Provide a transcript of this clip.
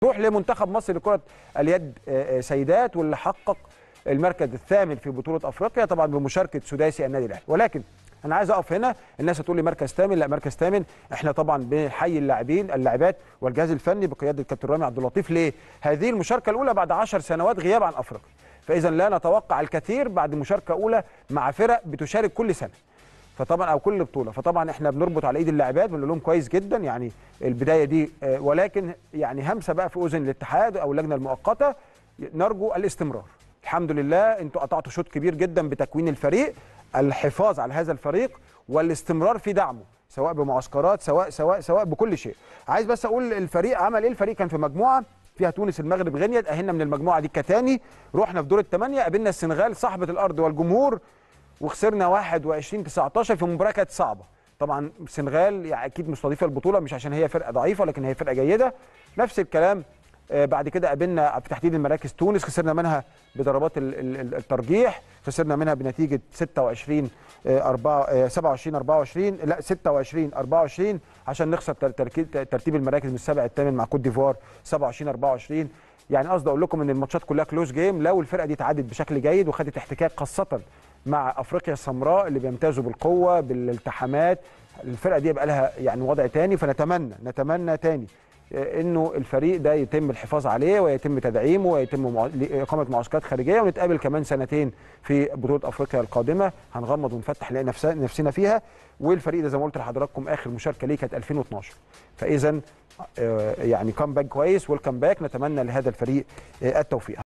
روح لمنتخب مصر لكره اليد سيدات، واللي حقق المركز الثامن في بطوله افريقيا طبعا بمشاركه سداسي النادي الاهلي. ولكن انا عايز اقف هنا، الناس هتقول لي مركز ثامن، لا مركز ثامن. احنا طبعا بنحيي اللاعبات والجهاز الفني بقياده الكابتن رامي عبد اللطيف. ليه؟ هذه المشاركه الاولى بعد 10 سنوات غياب عن افريقيا، فاذا لا نتوقع الكثير بعد مشاركه اولى مع فرق بتشارك كل سنه، فطبعا او كل بطوله، فطبعا احنا بنربط على ايد اللاعبات بنقول لهم كويس جدا يعني البدايه دي، ولكن يعني همسه بقى في اذن الاتحاد او اللجنه المؤقته، نرجو الاستمرار. الحمد لله انتوا قطعتوا شوط كبير جدا بتكوين الفريق، الحفاظ على هذا الفريق والاستمرار في دعمه سواء بمعسكرات سواء بكل شيء. عايز بس اقول الفريق عمل ايه. الفريق كان في مجموعه فيها تونس المغرب غينيا، تاهلنا من المجموعه دي كتاني، رحنا في دور الثمانيه قابلنا السنغال صاحبه الارض والجمهور وخسرنا 21-19 في مباراه كانت صعبه. طبعا السنغال يعني اكيد مستضيفه البطوله مش عشان هي فرقه ضعيفه، لكن هي فرقه جيده. نفس الكلام بعد كده قابلنا في تحديد المراكز تونس، خسرنا منها بضربات الترجيح، خسرنا منها بنتيجه 27 24 لا 26 24 عشان نخسر ترتيب المراكز من السابع الثامن مع كوت ديفوار 27 24. يعني قصدي اقول لكم ان الماتشات كلها كلوز جيم. لو الفرقه دي اتعادت بشكل جيد وخدت احتكاك خاصه مع افريقيا السمراء اللي بيمتازوا بالقوه بالالتحامات، الفرقه دي يبقى لها يعني وضع تاني. فنتمنى تاني انه الفريق ده يتم الحفاظ عليه ويتم تدعيمه ويتم اقامه معسكرات خارجيه، ونتقابل كمان سنتين في بطوله افريقيا القادمه هنغمض ونفتح نلاقي نفسنا فيها. والفريق ده زي ما قلت لحضراتكم اخر مشاركه ليه كانت 2012، فاذا يعني كامباك كويس والكامباك، نتمنى لهذا الفريق التوفيق.